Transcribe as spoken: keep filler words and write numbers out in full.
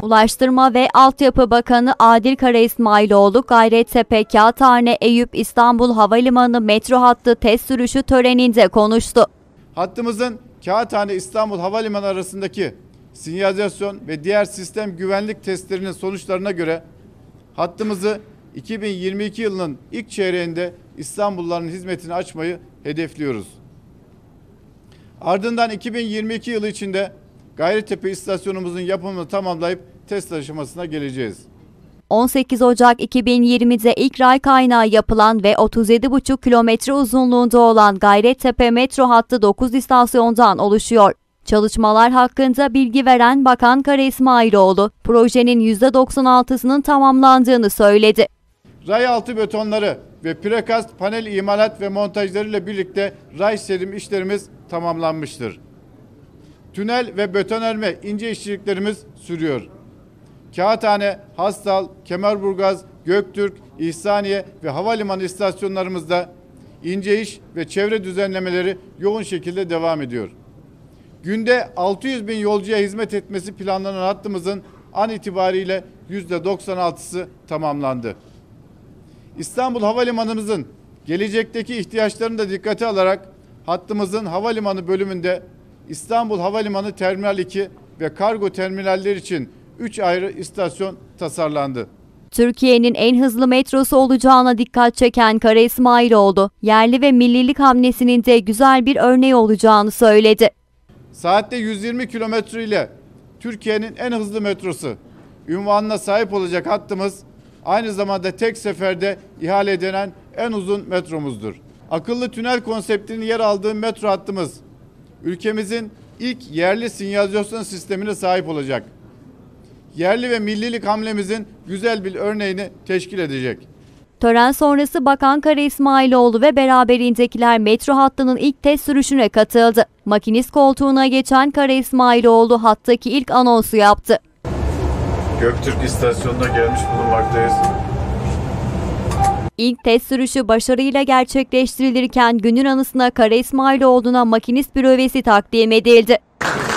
Ulaştırma ve Altyapı Bakanı Adil Kara İsmailoğlu, Gayrettepe, Kağıthane, Eyüp, İstanbul Havalimanı metro hattı test sürüşü töreninde konuştu. Hattımızın Kağıthane İstanbul Havalimanı arasındaki sinyalizasyon ve diğer sistem güvenlik testlerinin sonuçlarına göre hattımızı iki bin yirmi iki yılının ilk çeyreğinde İstanbulluların hizmetini açmayı hedefliyoruz. Ardından iki bin yirmi iki yılı içinde Gayrettepe istasyonumuzun yapımını tamamlayıp test aşamasına geleceğiz. on sekiz Ocak iki bin yirmide ilk ray kaynağı yapılan ve otuz yedi buçuk kilometre uzunluğunda olan Gayrettepe metro hattı dokuz istasyondan oluşuyor. Çalışmalar hakkında bilgi veren Bakan Kara İsmailoğlu, projenin yüzde doksan altısının tamamlandığını söyledi. Ray altı betonları ve prekast panel imalat ve montajlarıyla birlikte ray serim işlerimiz tamamlanmıştır. Tünel ve betonarme ince işçiliklerimiz sürüyor. Kağıthane, Hastal, Kemerburgaz, Göktürk, İhsaniye ve havalimanı istasyonlarımızda ince iş ve çevre düzenlemeleri yoğun şekilde devam ediyor. Günde altı yüz bin yolcuya hizmet etmesi planlanan hattımızın an itibariyle yüzde doksan altısı tamamlandı. İstanbul Havalimanımızın gelecekteki ihtiyaçlarını da dikkate alarak hattımızın havalimanı bölümünde İstanbul Havalimanı Terminal iki ve kargo terminaller için üç ayrı istasyon tasarlandı. Türkiye'nin en hızlı metrosu olacağına dikkat çeken Kara İsmailoğlu, yerli ve millilik hamlesinin de güzel bir örneği olacağını söyledi. Saatte yüz yirmi kilometre ile Türkiye'nin en hızlı metrosu unvanına sahip olacak hattımız, aynı zamanda tek seferde ihale edilen en uzun metromuzdur. Akıllı tünel konseptinin yer aldığı metro hattımız, ülkemizin ilk yerli sinyalizasyon sistemine sahip olacak. Yerli ve millilik hamlemizin güzel bir örneğini teşkil edecek. Tören sonrası Bakan Kara İsmailoğlu ve beraberindekiler metro hattının ilk test sürüşüne katıldı. Makinist koltuğuna geçen Kara İsmailoğlu hattaki ilk anonsu yaptı. Göktürk istasyonuna gelmiş bulunmaktayız. İlk test sürüşü başarıyla gerçekleştirilirken günün anısına Kara İsmailoğlu'na makinist bürövesi takdim edildi.